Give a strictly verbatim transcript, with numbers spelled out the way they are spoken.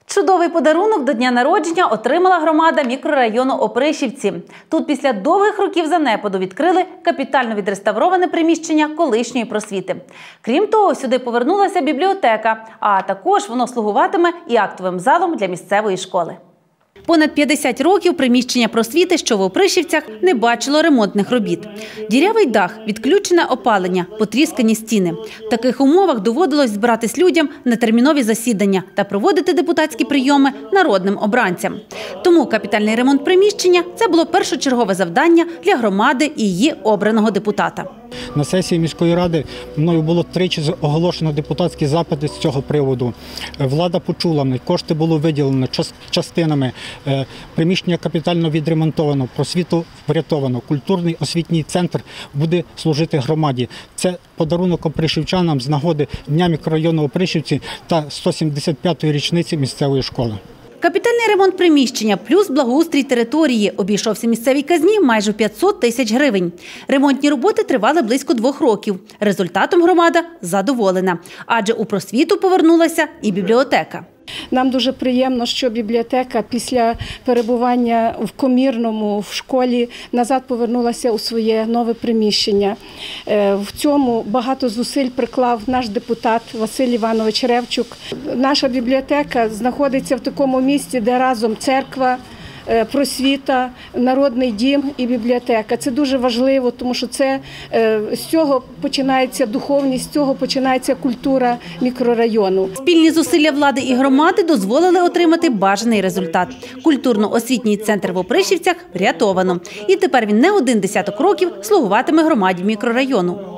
Чудовий подарунок до дня народження отримала громада мікрорайону Опришівці. Тут після довгих років занепаду відкрили капітально відреставроване приміщення колишньої просвіти. Крім того, сюди повернулася бібліотека, а також воно слугуватиме і актовим залом для місцевої школи. Понад п'ятдесят років приміщення просвіти, що в Опришівцях, не бачило ремонтних робіт. Дірявий дах, відключене опалення, потріскані стіни. В таких умовах доводилось збиратись людям на термінові засідання та проводити депутатські прийоми народним обранцям. Тому капітальний ремонт приміщення – це було першочергове завдання для громади і її обраного депутата. На сесії міської ради мною було тричі оголошено депутатські запити з цього приводу. Влада почула мене, кошти було виділено частинами, приміщення капітально відремонтовано, просвіту врятовано, культурний освітній центр буде служити громаді. Це подарунок опришівчанам з нагоди Дня мікрорайону Опришівці та сто сімдесят п'ятої річниці місцевої школи. Капітальний ремонт приміщення плюс благоустрій території обійшовся місцевій казні майже в п'ятсот тисяч гривень. Ремонтні роботи тривали близько двох років. Результатом громада задоволена, адже у просвіту повернулася і бібліотека. Нам дуже приємно, що бібліотека після перебування в Комірному в школі назад повернулася у своє нове приміщення. В цьому багато зусиль приклав наш депутат Василь Іванович Ревчук. Наша бібліотека знаходиться в такому місці, де разом церква, просвіта, народний дім і бібліотека. Це дуже важливо, тому що це, з цього починається духовність, з цього починається культура мікрорайону. Спільні зусилля влади і громади дозволили отримати бажаний результат. Культурно-освітній центр в Опришівцях врятовано. І тепер він не один десяток років слугуватиме громаді мікрорайону.